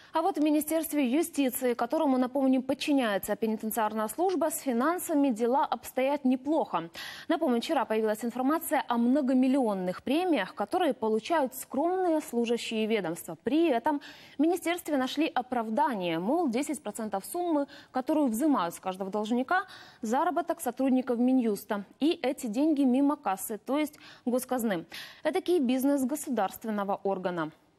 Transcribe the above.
А вот в Министерстве юстиции, которому, напомню, подчиняется пенитенциарная служба, с финансами дела обстоят неплохо. Напомню, вчера появилась информация о многомиллионных премиях, которые получают скромные служащие ведомства. При этом в Министерстве нашли оправдание, мол, 10% суммы, которую взимают с каждого должника, заработок сотрудников Минюста. И эти деньги мимо кассы, то есть госказны. Этакий бизнес государственного органа.